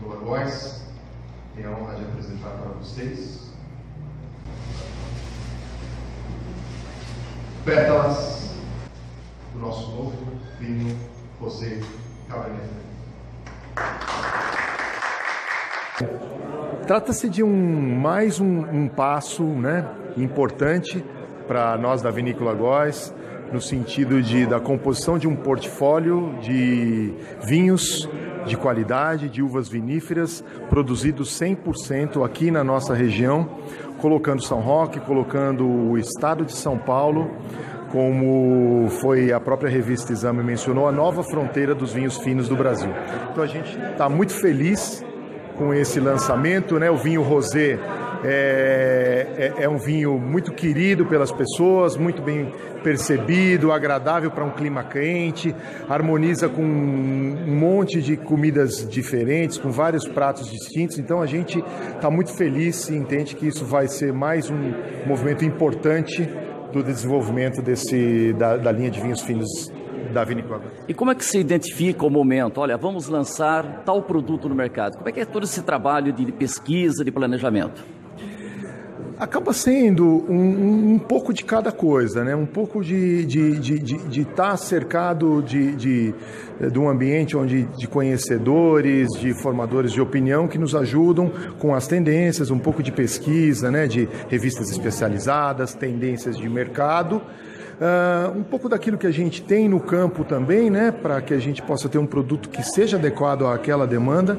Vinícola Góes. Tenho a honra de apresentar para vocês pétalas do nosso novo vinho Rosé Cabernet Franc. Trata-se de mais um passo, né, importante para nós da Vinícola Góes, no sentido da composição de um portfólio de vinhos de qualidade, de uvas viníferas, produzidos 100% aqui na nossa região, colocando São Roque, colocando o estado de São Paulo, como foi a própria revista Exame mencionou, a nova fronteira dos vinhos finos do Brasil. Então a gente está muito feliz com esse lançamento, né? O vinho Rosé é um vinho muito querido pelas pessoas, muito bem percebido, agradável para um clima quente, harmoniza com um monte de comidas diferentes, com vários pratos distintos. Então a gente está muito feliz e entende que isso vai ser mais um movimento importante do desenvolvimento da linha de vinhos finos da Vinícola Góes. E como é que se identifica o momento? Olha, vamos lançar tal produto no mercado. Como é que é todo esse trabalho de pesquisa, de planejamento? Acaba sendo um pouco de cada coisa, né? Um pouco de estar cercado de um ambiente de conhecedores, de formadores de opinião que nos ajudam com as tendências, um pouco de pesquisa, né? De revistas especializadas, tendências de mercado. Um pouco daquilo que a gente tem no campo também, né, para que a gente possa ter um produto que seja adequado àquela demanda,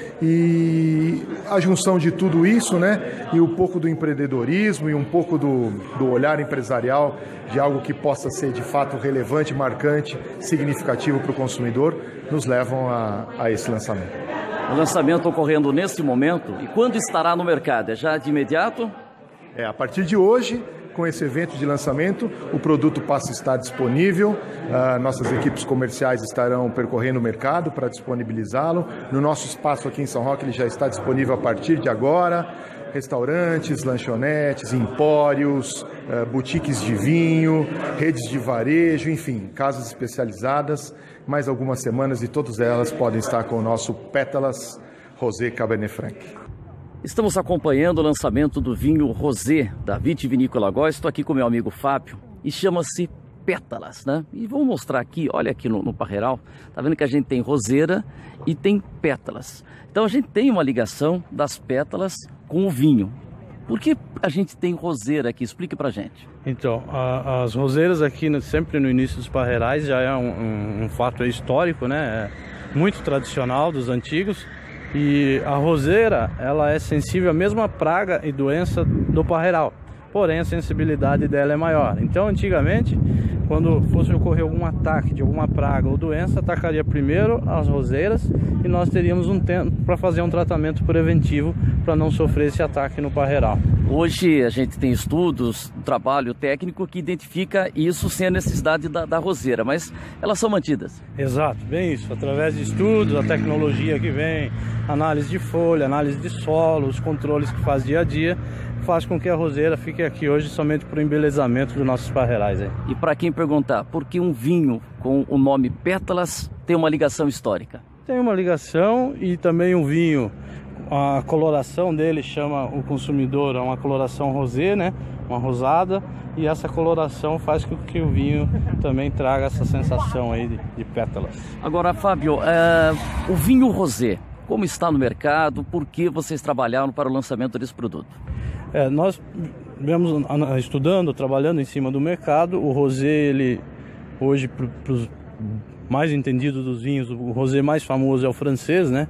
e a junção de tudo isso, né, e um pouco do empreendedorismo e um pouco do olhar empresarial de algo que possa ser de fato relevante, marcante, significativo para o consumidor, nos levam a esse lançamento. O lançamento ocorrendo nesse momento, e quando estará no mercado? É já de imediato? A partir de hoje, com esse evento de lançamento, o produto passa a estar disponível. Nossas equipes comerciais estarão percorrendo o mercado para disponibilizá-lo. No nosso espaço aqui em São Roque, ele já está disponível a partir de agora. Restaurantes, lanchonetes, empórios, boutiques de vinho, redes de varejo, enfim, casas especializadas. Mais algumas semanas e todas elas podem estar com o nosso Pétalas Rosé Cabernet Franc. Estamos acompanhando o lançamento do vinho Rosé da Vitivinícola Góes. Estou aqui com meu amigo Fábio e chama-se Pétalas, né? E vamos mostrar aqui, olha aqui no parreiral, tá vendo que a gente tem roseira e tem pétalas. Então a gente tem uma ligação das pétalas com o vinho. Por que a gente tem roseira aqui? Explique pra gente. Então, as roseiras aqui, sempre no início dos parreirais, já é um fato histórico, né? É muito tradicional dos antigos. E a roseira, ela é sensível à mesma praga e doença do parreiral, porém a sensibilidade dela é maior. Então, antigamente, quando fosse ocorrer algum ataque de alguma praga ou doença, atacaria primeiro as roseiras e nós teríamos um tempo para fazer um tratamento preventivo para não sofrer esse ataque no parreiral. Hoje a gente tem estudos, trabalho técnico que identifica isso sem a necessidade da roseira, mas elas são mantidas. Exato, bem isso. Através de estudos, a tecnologia que vem, análise de folha, análise de solo, os controles que faz dia a dia, faz com que a roseira fique aqui hoje somente para o embelezamento dos nossos parreirais. E para quem perguntar, por que um vinho com o nome Pétalas tem uma ligação histórica? Tem uma ligação, e também um vinho, a coloração dele chama o consumidor a uma coloração rosé, né? Uma rosada, e essa coloração faz com que o vinho também traga essa sensação aí de pétalas. Agora, Fábio, o vinho rosé, como está no mercado? Por que vocês trabalharam para o lançamento desse produto? Nós vemos estudando, trabalhando em cima do mercado. O rosé, ele hoje, para os mais entendidos dos vinhos, o rosé mais famoso é o francês, né?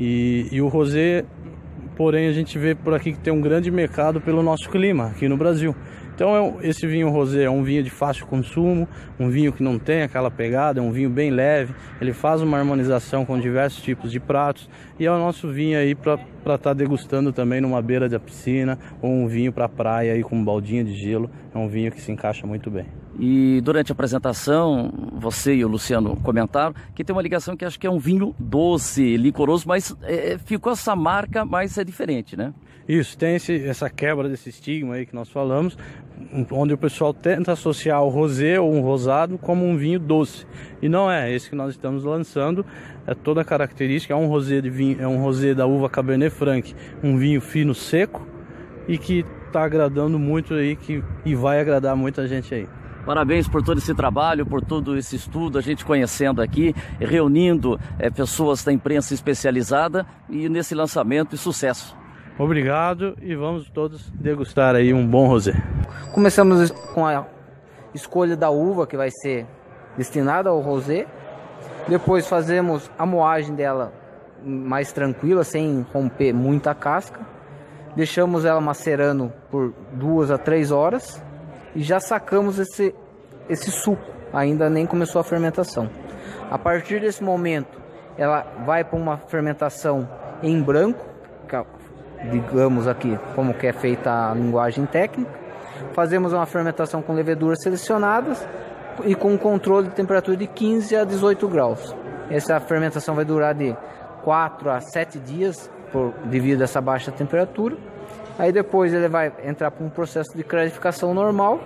E o rosé, porém, a gente vê por aqui que tem um grande mercado pelo nosso clima aqui no Brasil. Então esse vinho rosé é um vinho de fácil consumo, um vinho que não tem aquela pegada, é um vinho bem leve, ele faz uma harmonização com diversos tipos de pratos, e é o nosso vinho aí para estar degustando também numa beira da piscina, ou um vinho para a praia aí com um baldinho de gelo. É um vinho que se encaixa muito bem. E durante a apresentação, você e o Luciano comentaram que tem uma ligação que acho que é um vinho doce, licoroso, mas ficou essa marca, mas é diferente, né? Isso, tem essa quebra desse estigma aí que nós falamos, onde o pessoal tenta associar o rosé ou um rosado como um vinho doce. E não é, esse que nós estamos lançando, é toda a característica, é um rosé de vinho, é um rosé da uva Cabernet Franc, um vinho fino seco e que está agradando muito aí e vai agradar muita gente aí. Parabéns por todo esse trabalho, por todo esse estudo, a gente conhecendo aqui, reunindo pessoas da imprensa especializada e nesse lançamento e sucesso. Obrigado e vamos todos degustar aí um bom rosé. Começamos com a escolha da uva que vai ser destinada ao rosé. Depois fazemos a moagem dela mais tranquila, sem romper muita casca. Deixamos ela macerando por 2 a 3 horas e já sacamos esse suco. Ainda nem começou a fermentação. A partir desse momento, ela vai para uma fermentação em branco, digamos aqui como que é feita a linguagem técnica. Fazemos uma fermentação com leveduras selecionadas e com um controle de temperatura de 15 a 18 graus. Essa fermentação vai durar de 4 a 7 dias devido a essa baixa temperatura. Aí depois ele vai entrar para um processo de clarificação normal.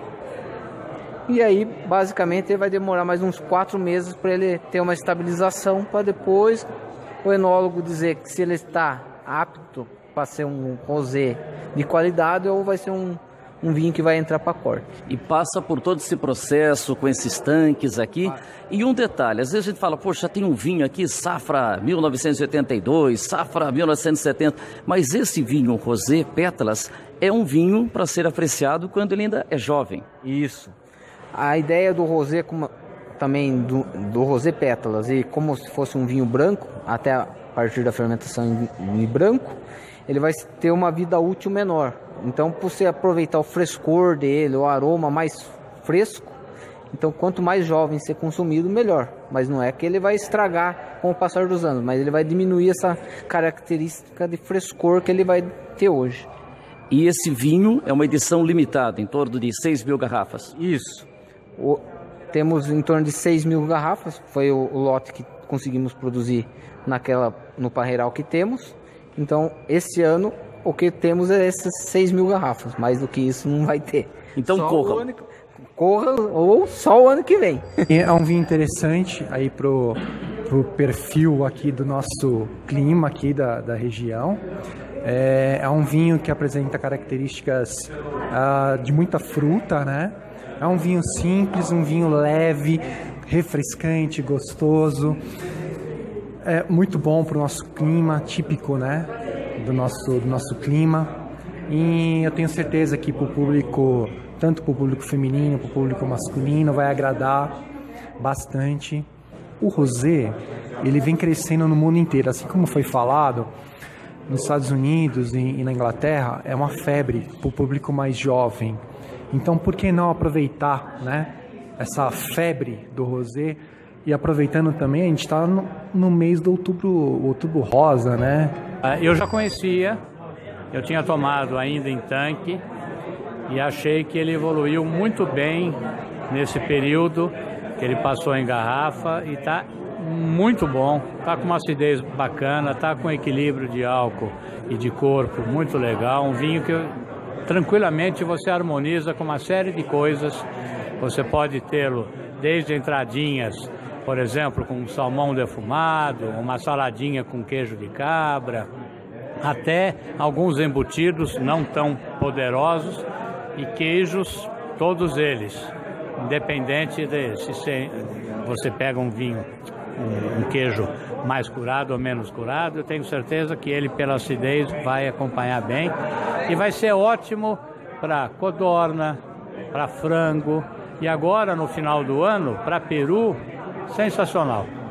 E aí basicamente ele vai demorar mais uns 4 meses para ele ter uma estabilização, para depois o enólogo dizer que se ele está apto para ser um rosé de qualidade ou vai ser um vinho que vai entrar para corte. E passa por todo esse processo com esses tanques aqui. E um detalhe, às vezes a gente fala, poxa, tem um vinho aqui, safra 1982, safra 1970, mas esse vinho rosé Pétalas é um vinho para ser apreciado quando ele ainda é jovem. Isso. A ideia do rosé, também do rosé Pétalas, e como se fosse um vinho branco, até a partir da fermentação em branco, ele vai ter uma vida útil menor. Então, por você aproveitar o frescor dele, o aroma mais fresco, então quanto mais jovem ser consumido, melhor. Mas não é que ele vai estragar com o passar dos anos, mas ele vai diminuir essa característica de frescor que ele vai ter hoje. E esse vinho é uma edição limitada, em torno de 6.000 garrafas. Isso. Temos em torno de 6.000 garrafas, foi o lote que conseguimos produzir no parreiral que temos. Então, esse ano, o que temos é essas 6.000 garrafas. Mais do que isso não vai ter. Então corra. Corra ou só o ano que vem. É um vinho interessante aí pro perfil aqui do nosso clima aqui da região. É um vinho que apresenta características de muita fruta, né? É um vinho simples, um vinho leve, refrescante, gostoso. É muito bom para o nosso clima, típico, né, do nosso clima. E eu tenho certeza que para o público, tanto para o público feminino, para o público masculino, vai agradar bastante. O rosé, ele vem crescendo no mundo inteiro, assim como foi falado, nos Estados Unidos e na Inglaterra, é uma febre para o público mais jovem. Então, por que não aproveitar, né, essa febre do rosé? E aproveitando também, a gente está no mês do outubro rosa, né? Eu já conhecia, eu tinha tomado ainda em tanque e achei que ele evoluiu muito bem nesse período que ele passou em garrafa e está muito bom, está com uma acidez bacana, está com equilíbrio de álcool e de corpo muito legal, um vinho que tranquilamente você harmoniza com uma série de coisas. Você pode tê-lo desde entradinhas, por exemplo, com salmão defumado, uma saladinha com queijo de cabra, até alguns embutidos não tão poderosos e queijos, todos eles, independente de se você pega um vinho, um queijo mais curado ou menos curado, eu tenho certeza que ele, pela acidez, vai acompanhar bem e vai ser ótimo para codorna, para frango e agora no final do ano para peru, sensacional.